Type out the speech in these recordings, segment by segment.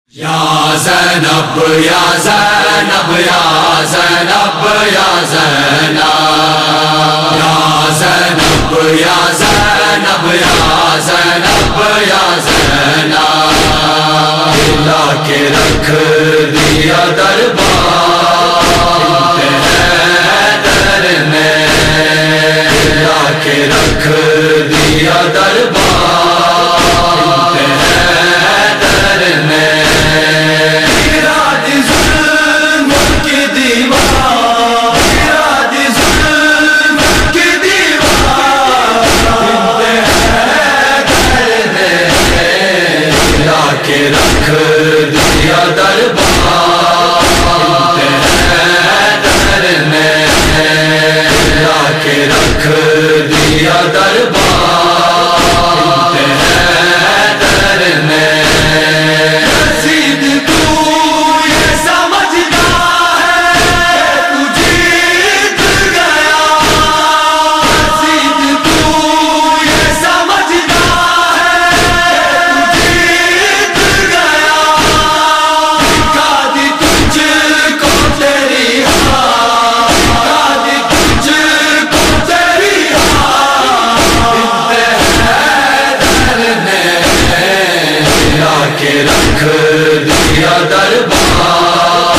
یا زینب یا زینب یا زینب یا زینب یا زینب یا زینب یا زینب یا زینب لا کے رکھ دیا دربار حیدر نے لا کے رکھ دیا دربار حیدر نے رکھ دیا دربار حیدر نے لا کے رکھ دیا دربار حیدر نے رسید تو یہ سمجھتا ہے تو جیت گیا رسید تو یہ سمجھتا رکھ دیا دربار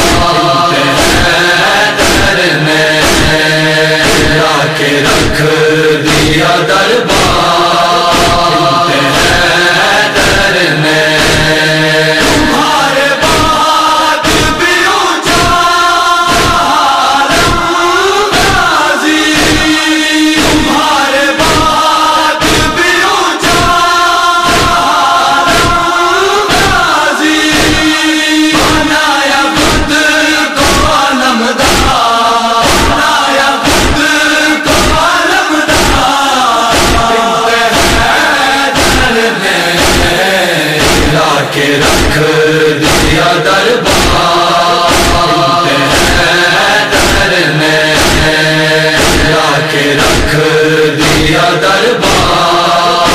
حیدر نے لا کے رکھ دیا دربار حیدر نے تمہارے بات بھی اونچا عالم غازی تمہارے بات بھی اونچا کے رکھ دیا دربار حیدر نے لا کے رکھ دیا دربار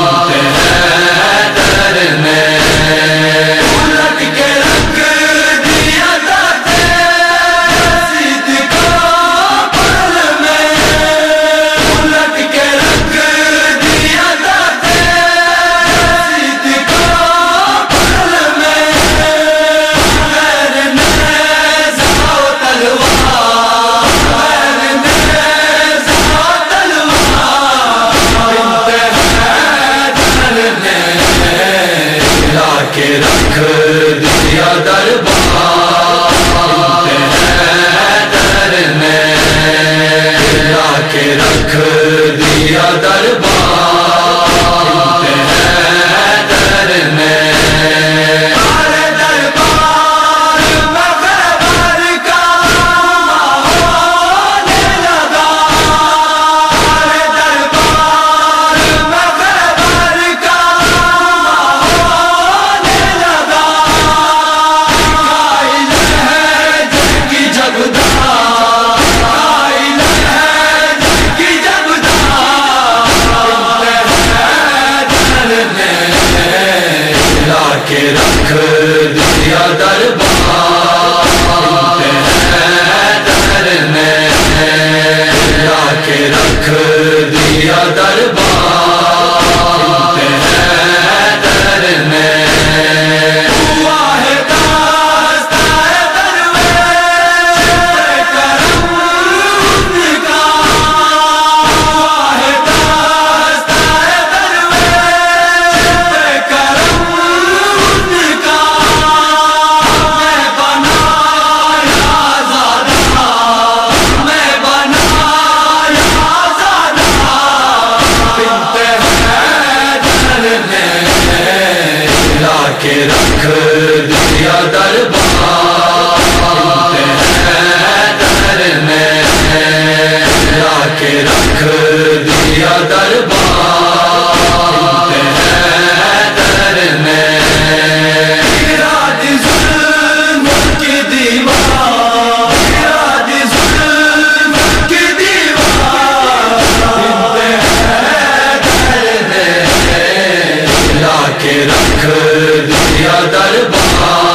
حیدر نے الٹ کے رکھ دیا رسید کا پل میں الٹ کے رکھ دیا رسید کا کے رکھ دیا دربار حیدر نے لا کے رکھ دیا دربار حیدر نے کے رکھ دیا دربار حیدر نے لا کے رکھ دیا دربار حیدر نے کے رکھ دیا دربار حیدر نے لا کے رکھ دیا دربار حیدر نے ظلم کی دیوار ظلم کی دیوار حیدر نے لا کے رکھ دیا دربار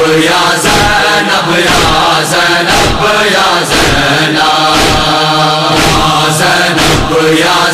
یا زینب یا زینب یا زینب، یا زینب یا